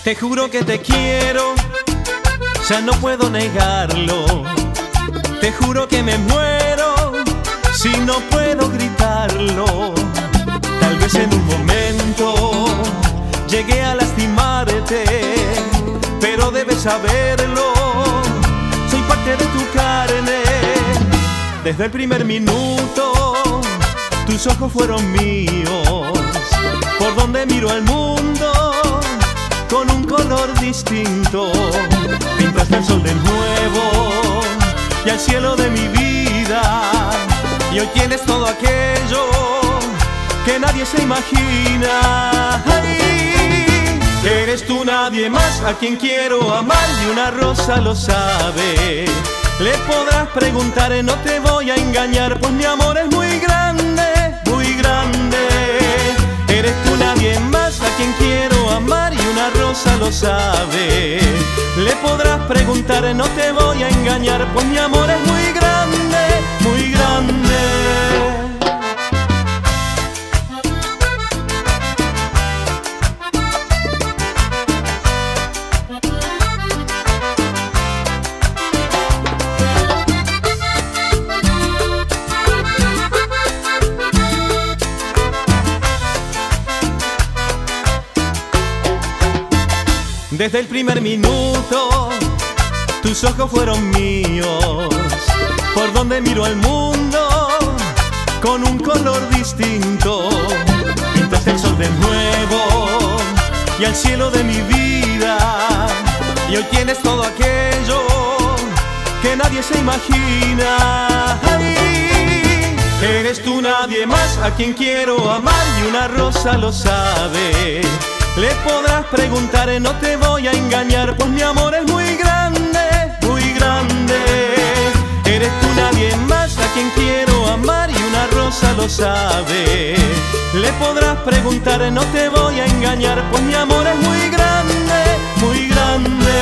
Te juro que te quiero, ya no puedo negarlo. Te juro que me muero si no puedo gritarlo. Tal vez en un momento llegué a lastimarte, pero debes saberlo, soy parte de tu carne. Desde el primer minuto tus ojos fueron míos. Por donde miro al mundo con un color distinto. Pintaste el sol de nuevo y al cielo de mi vida, y hoy tienes todo aquello que nadie se imagina. Ay, eres tú, nadie más, a quien quiero amar, y una rosa lo sabe. Le podrás preguntar, no te voy a engañar, pues mi amor es muy grande, muy grande. Eres tú, nadie más, a quien quiero amar, y una rosa lo sabe. Le podrás preguntar, no te voy a engañar, pues mi amor es muy grande, muy grande. Desde el primer minuto tus ojos fueron míos. Por donde miro al mundo con un color distinto. Pintaste el sol de nuevo y al cielo de mi vida, y hoy tienes todo aquello que nadie se imagina. Ay, eres tú, nadie más, a quien quiero amar, y una rosa lo sabe. Le podrás preguntar, no te voy a engañar, pues mi amor es muy grande, muy grande. Eres tú, nadie más, a quien quiero amar, y una rosa lo sabe. Le podrás preguntar, no te voy a engañar, pues mi amor es muy grande, muy grande.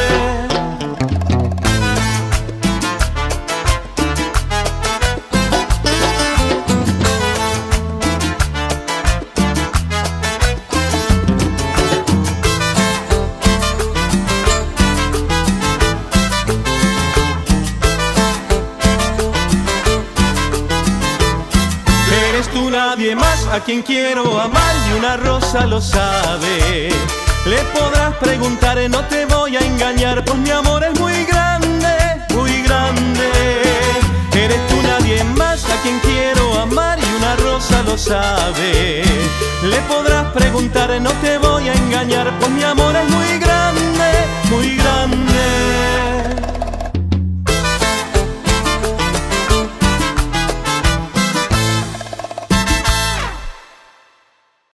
Eres tú, nadie más, a quien quiero amar, y una rosa lo sabe. Le podrás preguntar, no te voy a engañar, pues mi amor es muy grande, muy grande. Eres tú, nadie más, a quien quiero amar, y una rosa lo sabe. Le podrás preguntar, no te voy a engañar, pues mi amor es muy grande, muy grande.